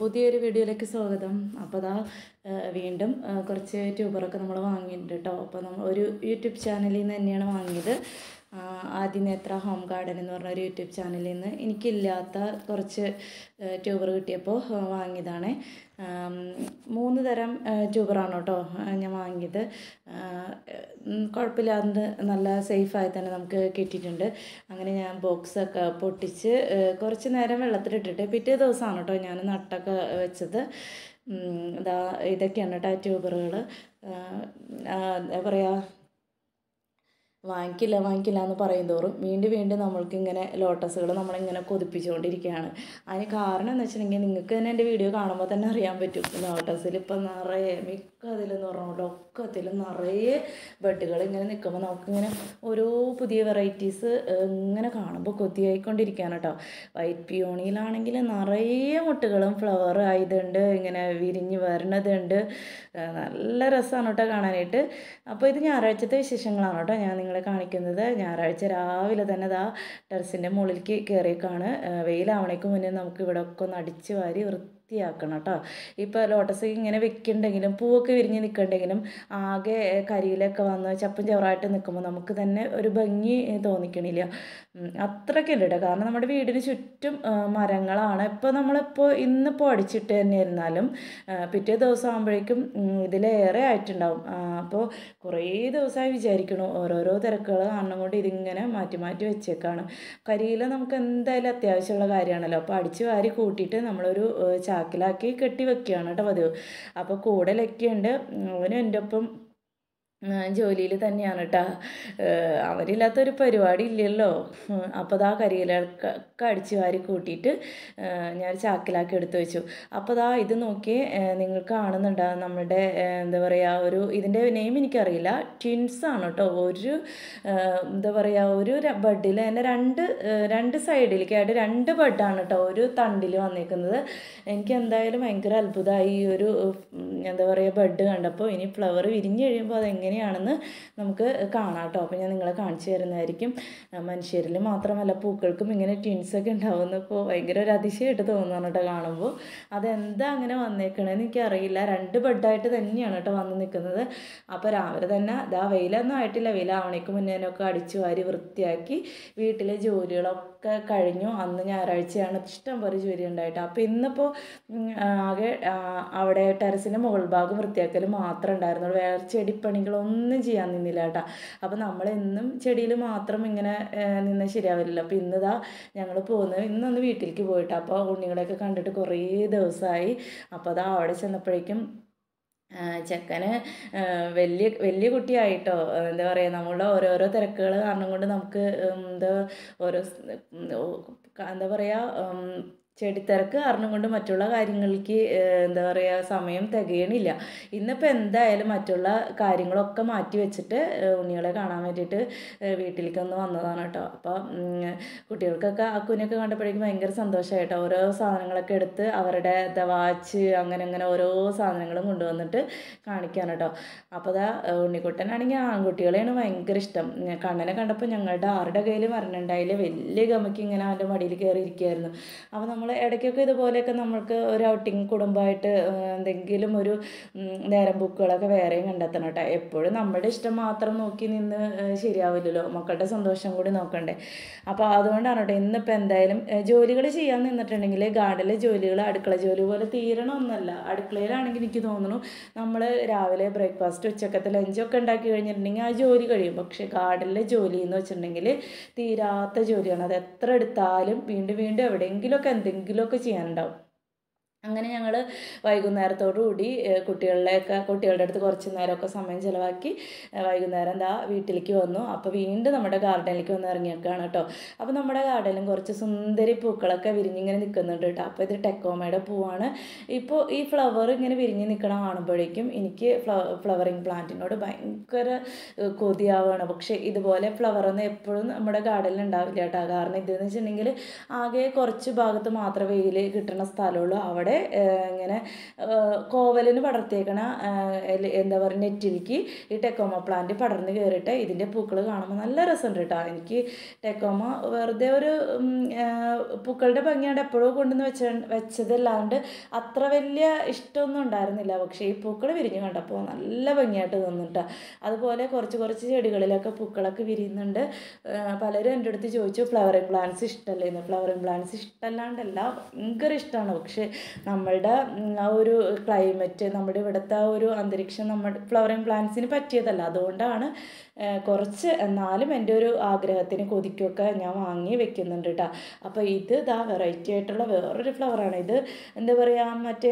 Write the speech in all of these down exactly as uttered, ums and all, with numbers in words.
പുതിയൊരു വീഡിയോയിലേക്ക് സ്വാഗതം. അപ്പോൾ ദാ വീണ്ടും കുറച്ച് ട്യൂബറൊക്കെ നമ്മൾ വാങ്ങിയിട്ടുണ്ട് കേട്ടോ. അപ്പോൾ നമ്മൾ ഒരു യൂട്യൂബ് ചാനലിൽ നിന്ന് തന്നെയാണ് വാങ്ങിയത്. ആദിനേത്ര ഹോം ഗാർഡൻ എന്ന് പറഞ്ഞ ഒരു യൂട്യൂബ് ചാനലിൽ നിന്ന് എനിക്കില്ലാത്ത കുറച്ച് ട്യൂബർ കിട്ടിയപ്പോൾ വാങ്ങിയതാണ്. മൂന്ന് തരം ട്യൂബറാണ് കേട്ടോ ഞാൻ വാങ്ങിയത്. കുഴപ്പമില്ലാണ്ട് നല്ല സേഫായി തന്നെ നമുക്ക് കിട്ടിയിട്ടുണ്ട്. അങ്ങനെ ഞാൻ ബോക്സൊക്കെ പൊട്ടിച്ച് കുറച്ച് നേരം വെള്ളത്തിലിട്ടിട്ട് പിറ്റേ ദിവസമാണ് കേട്ടോ ഞാൻ നട്ടൊക്കെ വെച്ചത്. ഇതാ ഇതൊക്കെയാണ് കേട്ടോ ട്യൂബറുകൾ. എന്താ പറയുക, വാങ്ങിക്കില്ല വാങ്ങിക്കില്ല എന്ന് പറയും തോറും വീണ്ടും വീണ്ടും നമ്മൾക്കിങ്ങനെ ലോട്ടസുകൾ നമ്മളിങ്ങനെ കൊതിപ്പിച്ചുകൊണ്ടിരിക്കുകയാണ്. അതിന് കാരണം എന്ന് വെച്ചിട്ടുണ്ടെങ്കിൽ നിങ്ങൾക്ക് തന്നെ എൻ്റെ വീഡിയോ കാണുമ്പോൾ തന്നെ അറിയാൻ പറ്റും. ലോട്ടസിൽ ഇപ്പം നിറയെ മിക്ക അതിലെന്ന് പറഞ്ഞുകൊണ്ട് ഒക്കെ അതിൽ നിറയെ ബഡ്ഡുകൾ ഇങ്ങനെ നിൽക്കുമ്പോൾ നമുക്കിങ്ങനെ ഓരോ പുതിയ വെറൈറ്റീസ് ഇങ്ങനെ കാണുമ്പോൾ കൊതിയായിക്കൊണ്ടിരിക്കുകയാണ് കേട്ടോ. വൈറ്റ് പിയോണിയിലാണെങ്കിൽ നിറയെ മുട്ടുകളും ഫ്ലവർ ആയതുണ്ട്, ഇങ്ങനെ വിരിഞ്ഞ് വരണതുണ്ട്. നല്ല രസമാണ് കേട്ടോ കാണാനായിട്ട്. അപ്പോൾ ഇത് ഞായറാഴ്ചത്തെ വിശേഷങ്ങളാണ് കേട്ടോ ഞാൻ നിങ്ങളെ കാണിക്കുന്നത്. ഞായറാഴ്ച രാവിലെ തന്നെ ദാ ടെറസിൻ്റെ മുകളിലേക്ക് കയറിയേക്കാണ്. വെയിലാവണേക്ക് മുന്നേ നമുക്ക് ഇവിടെ ഒക്കെ ഒന്ന് അടിച്ച് വാരി വൃത്തിയാക്കണം കേട്ടോ. ഇപ്പോൾ ലോട്ടസ് ഇങ്ങനെ വെക്കുന്നുണ്ടെങ്കിലും പൂവൊക്കെ വിരിഞ്ഞ് നിൽക്കുന്നുണ്ടെങ്കിലും ആകെ കരിയിലൊക്കെ വന്ന് ചപ്പും ചവറായിട്ട് നിൽക്കുമ്പോൾ നമുക്ക് തന്നെ ഒരു ഭംഗി തോന്നിക്കണില്ല. അത്രയ്ക്ക് ഉണ്ട് കേട്ടോ. കാരണം നമ്മുടെ വീടിന് ചുറ്റും മരങ്ങളാണ്. ഇപ്പോൾ നമ്മളിപ്പോൾ ഇന്നിപ്പോൾ അടിച്ചിട്ട് തന്നെ ഇരുന്നാലും പിറ്റേ ദിവസം ആകുമ്പോഴേക്കും ഇതിലേറെ ആയിട്ടുണ്ടാവും. അപ്പോൾ കുറേ ദിവസമായി വിചാരിക്കണു, ഓരോരോ തിരക്കുകൾ കാരണം കൊണ്ട് ഇതിങ്ങനെ മാറ്റി മാറ്റി വെച്ചേക്കാണ്. കരിയില നമുക്ക് എന്തായാലും അത്യാവശ്യമുള്ള കാര്യമാണല്ലോ. അപ്പോൾ അടിച്ച് വാരി കൂട്ടിയിട്ട് നമ്മളൊരു ചാക്കിലാക്കി കെട്ടി വെക്കുകയാണ് കേട്ടോ പതിവ്. അപ്പോൾ കൂടെ ലക്കിയുണ്ട്, അവനും എൻ്റെ ഒപ്പം ജോലിയിൽ തന്നെയാണ് കേട്ടോ. അവരില്ലാത്തൊരു പരിപാടി ഇല്ലല്ലോ. അപ്പോൾ ദാ കരിയിലൊക്കെ അടിച്ച് വാരി കൂട്ടിയിട്ട് ഞാൻ ചാക്കിലാക്കി എടുത്ത് വെച്ചു. അപ്പോൾ ദാ ഇത് നോക്കി നിങ്ങൾക്ക് കാണുന്നുണ്ടാകും നമ്മുടെ എന്താ പറയുക, ഒരു ഇതിൻ്റെ നെയിം എനിക്കറിയില്ല, ട്വിൻസാണ് കേട്ടോ. ഒരു എന്താ പറയുക, ഒരു ബഡിൽ തന്നെ രണ്ട് രണ്ട് സൈഡിലേക്കായിട്ട് രണ്ട് ബഡാണ് കേട്ടോ ഒരു തണ്ടിൽ വന്നിരിക്കുന്നത്. എനിക്ക് എന്തായാലും ഭയങ്കര അത്ഭുതമായി ഈ ഒരു എന്താ പറയുക ബഡ് കണ്ടപ്പോൾ. ഇനി ഫ്ലവർ വിരിഞ്ഞ് കഴിയുമ്പോൾ അതെങ്ങനെ എങ്ങനെയാണെന്ന് നമുക്ക് കാണാം കേട്ടോ. അപ്പോൾ ഞാൻ നിങ്ങളെ കാണിച്ചു തരുന്നതായിരിക്കും. മനുഷ്യരിൽ മാത്രമല്ല പൂക്കൾക്കും ഇങ്ങനെ ട്വിൻസൊക്കെ ഉണ്ടാവുമെന്ന് ഇപ്പോൾ ഭയങ്കര ഒരു അതിശയമായിട്ട് തോന്നുന്നു കേട്ടോ കാണുമ്പോൾ. അതെന്താ അങ്ങനെ വന്നേക്കണേന്ന് എനിക്കറിയില്ല. രണ്ട് ബെഡായിട്ട് തന്നെയാണ് കേട്ടോ വന്ന് നിൽക്കുന്നത്. അപ്പോൾ രാവിലെ തന്നെ ഇതാ വെയിലൊന്നും ആയിട്ടില്ല, വെയിലാവണേക്ക് മുന്നേനൊക്കെ അടിച്ചു വാരി വൃത്തിയാക്കി വീട്ടിലെ ജോലികളൊക്കെ കഴിഞ്ഞു. അന്ന് ഞായറാഴ്ചയാണ്, ഇഷ്ടം പോലെ ജോലി ഉണ്ടായിട്ട്. അപ്പോൾ ഇന്നിപ്പോൾ ആകെ അവിടെ ടെറസിൻ്റെ മുകൾ ഭാഗം വൃത്തിയാക്കൽ മാത്രമേ ഉണ്ടായിരുന്നുള്ളൂ. വേറെ ചെടിപ്പണികളൊന്നും ചെയ്യാൻ നിന്നില്ല കേട്ടോ. അപ്പോൾ നമ്മളെന്നും ചെടിയിൽ മാത്രം ഇങ്ങനെ നിന്ന് ശരിയാവില്ലല്ലോ. അപ്പോൾ ഇന്നിതാ ഞങ്ങൾ പോകുന്നത്, ഇന്നൊന്ന് വീട്ടിലേക്ക് പോയിട്ട് അപ്പോൾ ഉണ്ണികളെയൊക്കെ കണ്ടിട്ട് കുറേ ദിവസമായി. അപ്പോൾ അതാ അവിടെ ചെന്നപ്പോഴേക്കും ചെക്കന് വലിയ വലിയ കുട്ടിയായിട്ടോ. എന്താ പറയുക, നമ്മളുടെ ഓരോരോ തിരക്കുകൾ കാരണം കൊണ്ട് നമുക്ക് എന്താ ഓരോ എന്താ പറയുക ചെടിത്തിരക്ക് കാരണം കൊണ്ട് മറ്റുള്ള കാര്യങ്ങൾക്ക് എന്താ പറയുക സമയം തികയണില്ല. ഇന്നിപ്പോൾ എന്തായാലും മറ്റുള്ള കാര്യങ്ങളൊക്കെ മാറ്റി വെച്ചിട്ട് ഉണ്ണികളെ കാണാൻ വേണ്ടിയിട്ട് വീട്ടിലേക്കൊന്ന് വന്നതാണ് കേട്ടോ. അപ്പോൾ കുട്ടികൾക്കൊക്കെ അക്കുവിനൊക്കെ കണ്ടപ്പോഴേക്കും ഭയങ്കര സന്തോഷമായിട്ടോ. ഓരോ സാധനങ്ങളൊക്കെ എടുത്ത് അവരുടെ വാച്ച് അങ്ങനെ അങ്ങനെ ഓരോ സാധനങ്ങളും കൊണ്ടുവന്നിട്ട് കാണിക്കാൻ കേട്ടോ. അപ്പോൾ അതാ ഉണ്ണിക്കുട്ടനാണെങ്കിൽ ആൺകുട്ടികളെയാണ് ഭയങ്കര ഇഷ്ടം. കണ്ണനെ കണ്ടപ്പോൾ ഞങ്ങളുടെ ആരുടെ കയ്യിൽ വരണുണ്ടായില്ല, വലിയ ഗമയ്ക്ക് ഇങ്ങനെ അവൻ്റെ മടിയിൽ കയറി ഇരിക്കുകയായിരുന്നു. അപ്പോൾ നമ്മൾ ഇടയ്ക്കൊക്കെ ഇതുപോലെയൊക്കെ നമ്മൾക്ക് ഒരു ഔട്ടിങ് കുടുംബമായിട്ട് എന്തെങ്കിലും ഒരു നേരം ബുക്കുകളൊക്കെ വേറെയും കണ്ടെത്തണം കേട്ടോ. എപ്പോഴും നമ്മുടെ ഇഷ്ടം മാത്രം നോക്കി നിന്ന് ശരിയാവില്ലല്ലോ, മക്കളുടെ സന്തോഷം കൂടി നോക്കണ്ടേ. അപ്പോൾ അതുകൊണ്ടാണ് കേട്ടോ ഇന്നിപ്പോൾ എന്തായാലും ജോലികൾ ചെയ്യാൻ നിന്നിട്ടുണ്ടെങ്കിൽ ഗാർഡനിലെ ജോലികൾ അടുക്കള ജോലി പോലെ തീരണമെന്നല്ല. അടുക്കളയിലാണെങ്കിൽ എനിക്ക് തോന്നുന്നു നമ്മൾ രാവിലെ ബ്രേക്ക്ഫാസ്റ്റ് ഉച്ചക്കത്തെ ലഞ്ചൊക്കെ ഉണ്ടാക്കി കഴിഞ്ഞിട്ടുണ്ടെങ്കിൽ ആ ജോലി കഴിയും. പക്ഷേ ഗാർഡനിലെ ജോലി എന്ന് വെച്ചിട്ടുണ്ടെങ്കിൽ തീരാത്ത ജോലിയാണ്. അത് എത്ര എടുത്താലും വീണ്ടും വീണ്ടും എവിടെയെങ്കിലുമൊക്കെ എന്തെങ്കിലുമൊക്കെ ചെയ്യാനുണ്ടാവും. അങ്ങനെ ഞങ്ങൾ വൈകുന്നേരത്തോടു കൂടി കുട്ടികളിലേക്ക് കുട്ടികളുടെ അടുത്ത് കുറച്ച് നേരമൊക്കെ സമയം ചിലവാക്കി വൈകുന്നേരം എന്താ വീട്ടിലേക്ക് വന്നു. അപ്പോൾ വീണ്ടും നമ്മുടെ ഗാർഡനിലേക്ക് വന്ന് ഇറങ്ങിയേക്കാണ് കേട്ടോ. അപ്പോൾ നമ്മുടെ ഗാർഡനിലും കുറച്ച് സുന്ദരി പൂക്കളൊക്കെ വിരിഞ്ഞിങ്ങനെ നിൽക്കുന്നുണ്ട് കേട്ടോ. അപ്പോൾ ഇത് ടെക്കോമയുടെ പൂവാണ്. ഇപ്പോൾ ഈ ഫ്ലവർ ഇങ്ങനെ വിരിഞ്ഞ് നിൽക്കണം കാണുമ്പോഴേക്കും എനിക്ക് ഫ്ലവ ഫ്ലവറിങ് പ്ലാന്റിനോട് ഭയങ്കര കൊതിയാവുകയാണ്. പക്ഷേ ഇതുപോലെ ഫ്ലവറൊന്നും എപ്പോഴും നമ്മുടെ ഗാർഡനിൽ ഉണ്ടാവില്ല കേട്ടോ. കാരണം ഇതെന്ന് വെച്ചിട്ടുണ്ടെങ്കിൽ ആകെ കുറച്ച് ഭാഗത്ത് മാത്രമേ വെയിൽ കിട്ടുന്ന സ്ഥലമുള്ളൂ. അവിടെ ഇങ്ങനെ കോവലിന് പടർത്തിയേക്കണ എന്താ പറയുക നെറ്റിലേക്ക് ഈ ടെക്കോമ പ്ലാന്റ് പടർന്ന് കയറിയിട്ട് ഇതിൻ്റെ പൂക്കൾ കാണുമ്പോൾ നല്ല രസമുണ്ട് കേട്ടോ. എനിക്ക് ടെക്കോമ വെറുതെ ഒരു പൂക്കളുടെ ഭംഗിയാണ്ട് എപ്പോഴും കൊണ്ടുവന്ന് വെച്ച വെച്ചതല്ലാണ്ട് അത്ര വലിയ ഇഷ്ടമൊന്നും ഉണ്ടായിരുന്നില്ല. പക്ഷേ ഈ പൂക്കൾ വിരിഞ്ഞ് കണ്ടപ്പോൾ നല്ല ഭംഗിയായിട്ട് തോന്നിട്ടാ. അതുപോലെ കുറച്ച് കുറച്ച് ചെടികളിലൊക്കെ പൂക്കളൊക്കെ വിരിയുന്നുണ്ട്. പലരും എൻ്റെ അടുത്ത് ചോദിച്ചു ഫ്ലവറിങ് പ്ലാന്റ്സ് ഇഷ്ടമല്ലേന്ന്. ഫ്ലവറിങ് പ്ലാന്റ്സ് ഇഷ്ടമല്ലാണ്ടല്ല, ഭയങ്കര ഇഷ്ടമാണ്. പക്ഷേ നമ്മളുടെ ആ ഒരു ക്ലൈമറ്റ്, നമ്മുടെ ഇവിടുത്തെ ആ ഒരു അന്തരീക്ഷം നമ്മുടെ ഫ്ലവറിങ് പ്ലാന്റ്സിന് പറ്റിയതല്ല. അതുകൊണ്ടാണ് കുറച്ച് എന്നാലും എൻ്റെ ഒരു ആഗ്രഹത്തിന് കൊതിക്കൊക്കെ ഞാൻ വാങ്ങി വെക്കുന്നുണ്ട് കേട്ടോ. അപ്പോൾ ഇത് ഇതാ വെറൈറ്റി ആയിട്ടുള്ള വേറൊരു ഫ്ലവറാണ്. ഇത് എന്താ പറയുക, മറ്റേ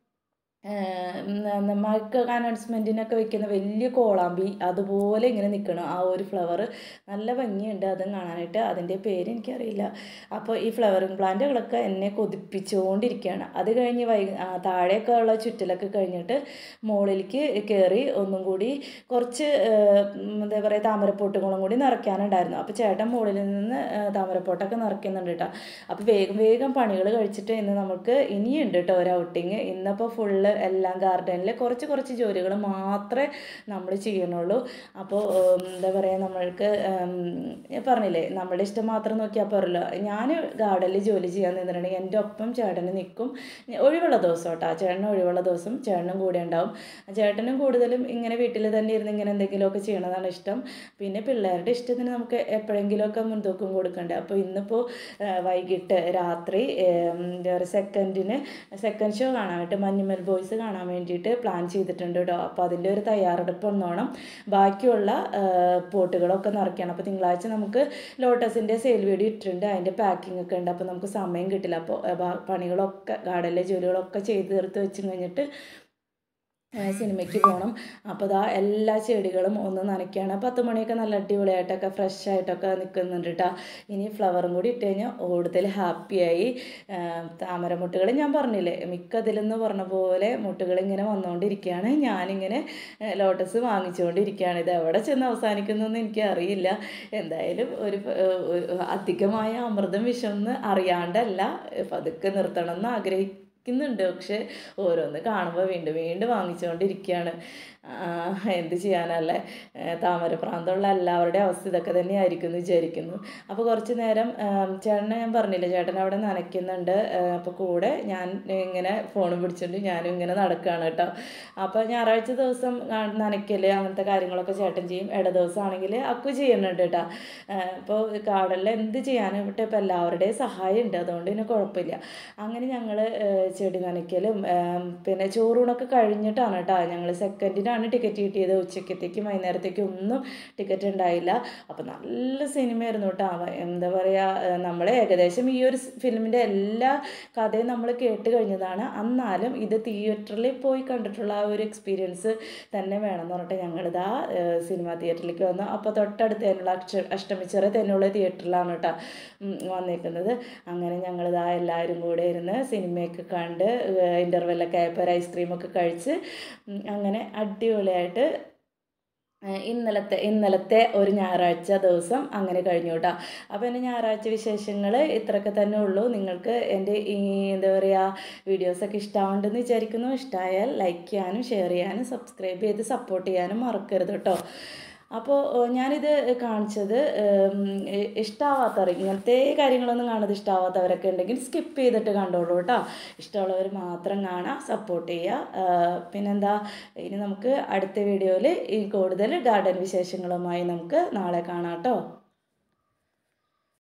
മൈക്ക് അനൗൺസ്മെൻറ്റിനൊക്കെ വെക്കുന്ന വലിയ കോളാമ്പി അതുപോലെ ഇങ്ങനെ നിൽക്കണം ആ ഒരു ഫ്ലവർ. നല്ല ഭംഗിയുണ്ട് അതും കാണാനായിട്ട്. അതിൻ്റെ പേര് എനിക്കറിയില്ല. അപ്പോൾ ഈ ഫ്ലവറിങ് പ്ലാന്റുകളൊക്കെ എന്നെ കൊതിപ്പിച്ചുകൊണ്ടിരിക്കുകയാണ്. അത് കഴിഞ്ഞ് വൈ താഴെയൊക്കെ ഉള്ള ചുറ്റലൊക്കെ കഴിഞ്ഞിട്ട് മുകളിലേക്ക് കയറി ഒന്നും കൂടി കുറച്ച് എന്താ പറയുക താമരപ്പൊട്ടുകളും കൂടി നിറയ്ക്കാനുണ്ടായിരുന്നു. അപ്പോൾ ചേട്ടൻ മുകളിൽ നിന്ന് താമരപ്പൊട്ടൊക്കെ നിറയ്ക്കുന്നുണ്ട് കേട്ടോ. അപ്പോൾ വേഗം വേഗം പണികൾ കഴിച്ചിട്ട് ഇന്ന് നമുക്ക് ഇനിയുണ്ട് കേട്ടോ ഒരു ഔട്ടിങ്. ഇന്നിപ്പോൾ ഫുള്ള് എല്ലാം ഗാർഡനിൽ കുറച്ച് കുറച്ച് ജോലികൾ മാത്രമേ നമ്മൾ ചെയ്യണുള്ളൂ. അപ്പോൾ എന്താ പറയുക, നമ്മൾക്ക് പറഞ്ഞില്ലേ നമ്മുടെ ഇഷ്ടം മാത്രം നോക്കിയാൽ പോരല്ലോ. ഞാൻ ഗാർഡനിൽ ജോലി ചെയ്യാൻ നിന്നിട്ടുണ്ടെങ്കിൽ എൻ്റെ ഒപ്പം ചേട്ടന് നിൽക്കും. ഒഴിവുള്ള ദിവസം കേട്ടോ, ചേട്ടന് ഒഴിവുള്ള ദിവസം ചേട്ടനും കൂടെ ഉണ്ടാവും. ചേട്ടനും കൂടുതലും ഇങ്ങനെ വീട്ടിൽ തന്നെ ഇരുന്ന് ഇങ്ങനെ എന്തെങ്കിലുമൊക്കെ ചെയ്യണതാണ് ഇഷ്ടം. പിന്നെ പിള്ളേരുടെ ഇഷ്ടത്തിന് നമുക്ക് എപ്പോഴെങ്കിലുമൊക്കെ മുൻതൂക്കം കൊടുക്കണ്ടേ. അപ്പോൾ ഇന്നിപ്പോൾ വൈകിട്ട് രാത്രി എന്താ പറയുക സെക്കൻഡിന് സെക്കൻഡ് ഷോ കാണാനായിട്ട് മഞ്ഞുമൽ ബോയ്സ് കാണാൻ വേണ്ടിയിട്ട് പ്ലാൻ ചെയ്തിട്ടുണ്ട് കേട്ടോ. അപ്പോൾ അതിൻ്റെ ഒരു തയ്യാറെടുപ്പ് ഒന്നോണം ബാക്കിയുള്ള പോട്ടുകളൊക്കെ നിറയ്ക്കണം. അപ്പോൾ തിങ്കളാഴ്ച നമുക്ക് ലോട്ടസിൻ്റെ സെയിൽ വീഡിയോ ഇട്ടിട്ടുണ്ട്, അതിൻ്റെ പാക്കിംഗ് ഒക്കെ ഉണ്ട്. അപ്പോൾ നമുക്ക് സമയം കിട്ടില്ല. അപ്പോൾ പണികളൊക്കെ ഗാർഡനിലെ ജോലികളൊക്കെ ചെയ്ത് തീർത്ത് വെച്ച് കഴിഞ്ഞിട്ട് സിനിമയ്ക്ക് പോകണം. അപ്പോൾ ഇതാ എല്ലാ ചെടികളും ഒന്ന് നനയ്ക്കുകയാണ്. പത്ത് മണിയൊക്കെ നല്ല അടിപൊളിയായിട്ടൊക്കെ ഫ്രഷ് ആയിട്ടൊക്കെ നിൽക്കുന്നുണ്ട് കേട്ടോ. ഇനി ഫ്ലവറും കൂടി ഇട്ട് കഴിഞ്ഞാൽ കൂടുതൽ ഹാപ്പിയായി. താമരമുട്ടുകൾ ഞാൻ പറഞ്ഞില്ലേ മിക്കതിലെന്ന് പറഞ്ഞ പോലെ മുട്ടുകൾ ഇങ്ങനെ വന്നുകൊണ്ടിരിക്കുകയാണ്. ഞാനിങ്ങനെ ലോട്ടസ് വാങ്ങിച്ചുകൊണ്ടിരിക്കുകയാണ്. ഇത് എവിടെ ചെന്ന് അവസാനിക്കുന്നതെന്ന് എനിക്ക് അറിയില്ല. എന്തായാലും ഒരു അധികമായ അമൃതം വിഷമെന്ന് അറിയാണ്ടല്ല, പതുക്കെ നിർത്തണം എന്ന് ആഗ്രഹിക്കും ുന്നുണ്ട്. പക്ഷെ ഓരോന്ന് കാണുമ്പോൾ വീണ്ടും വീണ്ടും വാങ്ങിച്ചുകൊണ്ടിരിക്കുകയാണ്. എന്ത് ചെയ്യാനല്ലേ, താമരപ്രാന്തമുള്ള എല്ലാവരുടെ അവസ്ഥ ഇതൊക്കെ തന്നെയായിരിക്കും എന്ന് വിചാരിക്കുന്നു. അപ്പോൾ കുറച്ച് നേരം ചേട്ടനെ ഞാൻ പറഞ്ഞില്ല, ചേട്ടൻ അവിടെ നനയ്ക്കുന്നുണ്ട്. അപ്പോൾ കൂടെ ഞാൻ ഇങ്ങനെ ഫോൺ പിടിച്ചിട്ട് ഞാനും ഇങ്ങനെ നടക്കുകയാണ് കേട്ടോ. അപ്പോൾ ഞായറാഴ്ച ദിവസം നനയ്ക്കൽ അങ്ങനത്തെ കാര്യങ്ങളൊക്കെ ചേട്ടൻ ചെയ്യും. ഇട ദിവസമാണെങ്കിൽ അക്കു ചെയ്യുന്നുണ്ട് കേട്ടോ. അപ്പോൾ ഗാർഡനിൽ എന്ത് ചെയ്യാനും ഇവിടെ ഇപ്പോൾ എല്ലാവരുടെയും സഹായം ഉണ്ട്, അതുകൊണ്ട് തന്നെ കുഴപ്പമില്ല. അങ്ങനെ ഞങ്ങൾ ചെടി നനയ്ക്കലും പിന്നെ ചോറൂണൊക്കെ കഴിഞ്ഞിട്ടാണ് കേട്ടോ. ഞങ്ങൾ സെക്കൻഡിനാണ് ടിക്കറ്റ് കിട്ടിയത്. ഉച്ചക്കത്തേക്കും വൈകുന്നേരത്തേക്കും ഒന്നും ടിക്കറ്റ് ഉണ്ടായില്ല. അപ്പോൾ നല്ല സിനിമയായിരുന്നു കേട്ടോ. എന്താ പറയുക, നമ്മൾ ഏകദേശം ഈ ഒരു ഫിലിമിൻ്റെ എല്ലാ കഥയും നമ്മൾ കേട്ട് കഴിഞ്ഞതാണ്. എന്നാലും ഇത് തിയേറ്ററിൽ പോയി കണ്ടിട്ടുള്ള ആ ഒരു എക്സ്പീരിയൻസ് തന്നെ വേണമെന്ന് പറഞ്ഞിട്ട് ഞങ്ങളിതാ സിനിമ തിയേറ്ററിലേക്ക് വന്നു. അപ്പോൾ തൊട്ടടുത്ത് തന്നെയുള്ള അക്ഷ അഷ്ടമിച്ചിറ തന്നെയുള്ള തിയേറ്ററിലാണ് കേട്ടോ വന്നേക്കുന്നത്. അങ്ങനെ ഞങ്ങളിതാ എല്ലാവരും കൂടെ ഇരുന്ന് സിനിമയൊക്കെ കണ്ട് ഇൻ്റർവെല്ലൊക്കെ ആയപ്പോൾ ഒരു ഐസ്ക്രീമൊക്കെ കഴിച്ച് അങ്ങനെ അടിപൊളിയായിട്ട് ഇന്നലത്തെ ഇന്നലത്തെ ഒരു ഞായറാഴ്ച ദിവസം അങ്ങനെ കഴിഞ്ഞു കേട്ടോ. അപ്പോൾ എൻ്റെ ഞായറാഴ്ച വിശേഷങ്ങൾ ഇത്രയൊക്കെ തന്നെ ഉള്ളൂ. നിങ്ങൾക്ക് എൻ്റെ ഈ എന്താ പറയുക വീഡിയോസൊക്കെ ഇഷ്ടമാവുണ്ടെന്ന് വിചാരിക്കുന്നു. ഇഷ്ടമായാൽ ലൈക്ക് ചെയ്യാനും ഷെയർ ചെയ്യാനും സബ്സ്ക്രൈബ് ചെയ്ത് സപ്പോർട്ട് ചെയ്യാനും മറക്കരുത് കേട്ടോ. അപ്പോൾ ഞാനിത് കാണിച്ചത് ഇഷ്ടമാവാത്തവർ, ഇങ്ങനത്തെ കാര്യങ്ങളൊന്നും കാണുന്നത് ഇഷ്ടമാവാത്തവരൊക്കെ ഉണ്ടെങ്കിൽ സ്കിപ്പ് ചെയ്തിട്ട് കണ്ടോളൂ കേട്ടോ. ഇഷ്ടമുള്ളവർ മാത്രം കാണാം, സപ്പോർട്ട് ചെയ്യുക. പിന്നെന്താ, ഇനി നമുക്ക് അടുത്ത വീഡിയോയിൽ ഈ കൂടുതൽ ഗാർഡൻ വിശേഷങ്ങളുമായി നമുക്ക് നാളെ കാണാം കേട്ടോ.